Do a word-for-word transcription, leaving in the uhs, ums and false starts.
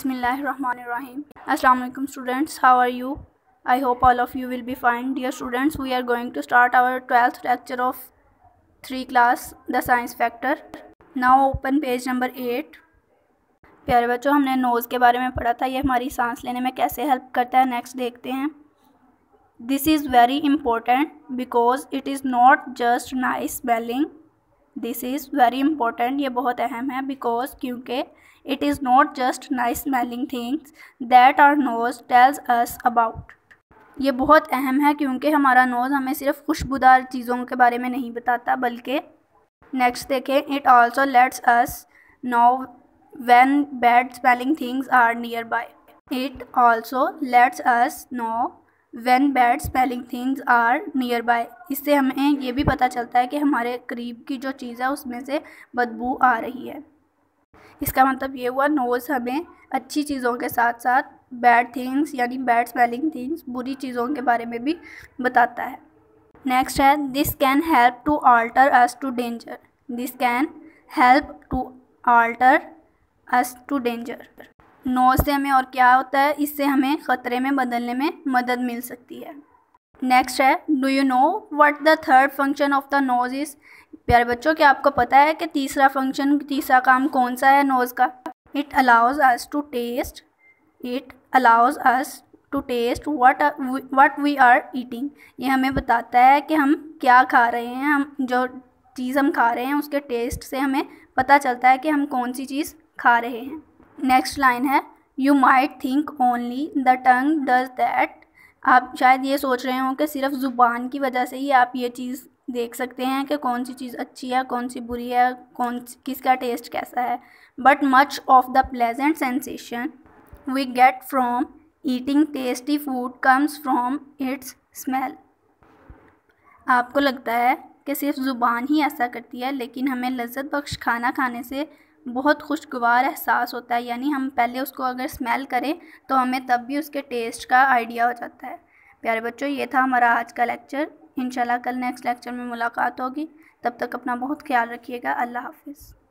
Bismillahirrahmanirrahim. Assalamu alaikum students, how are you? I hope all of you will be fine. Dear students, we are going to start our twelfth lecture of three class, the science factor. Now open page number eight. प्यारे बच्चों, हमने nose के बारे में पढ़ा था, ये हमारी सांस लेने में कैसे हेल्प करता है. नेक्स्ट देखते हैं. This is very important because it is not just nice smelling. This is very important, ये बहुत अहम है. बिकॉज क्योंकि it is not just nice smelling things that our nose tells us about. ये बहुत अहम है क्योंकि हमारा नोज़ हमें सिर्फ खुशबूदार चीज़ों के बारे में नहीं बताता, बल्कि नेक्स्ट देखें, it also lets us know when bad smelling things are nearby. It also lets us know when bad smelling things are nearby. इससे हमें ये भी पता चलता है कि हमारे करीब की जो चीज़ है उसमें से बदबू आ रही है. इसका मतलब ये हुआ, नोज़ हमें अच्छी चीज़ों के साथ साथ बैड थिंग्स यानी बैड स्मेलिंग थिंग्स, बुरी चीज़ों के बारे में भी बताता है. नेक्स्ट है, this can help to alter us to danger. This can help to alter us to danger. Nose से हमें और क्या होता है, इससे हमें ख़तरे में बदलने में मदद मिल सकती है. नेक्स्ट है, do you know what the third function of the nose is. प्यारे बच्चों, क्या आपको पता है कि तीसरा फंक्शन, तीसरा काम कौन सा है नोज़ का. It allows us to taste. It allows us to taste what what we are eating. ये हमें बताता है कि हम क्या खा रहे हैं. हम जो चीज़ हम खा रहे हैं उसके टेस्ट से हमें पता चलता है कि हम कौन सी चीज़ खा रहे हैं. नेक्स्ट लाइन है, you might think only the tongue does that. आप शायद ये सोच रहे हो कि सिर्फ ज़ुबान की वजह से ही आप ये चीज़ देख सकते हैं कि कौन सी चीज़ अच्छी है, कौन सी बुरी है, कौन किसका टेस्ट कैसा है. But much of the pleasant sensation we get from eating tasty food comes from its smell. आपको लगता है कि सिर्फ ज़ुबान ही ऐसा करती है, लेकिन हमें लज्जत बख्श खाना खाने से बहुत खुशगवार एहसास होता है. यानी हम पहले उसको अगर स्मेल करें तो हमें तब भी उसके टेस्ट का आइडिया हो जाता है. प्यारे बच्चों, ये था हमारा आज का लेक्चर. इंशाल्लाह कल नेक्स्ट लेक्चर में मुलाकात होगी. तब तक अपना बहुत ख्याल रखिएगा. अल्लाह हाफिज़.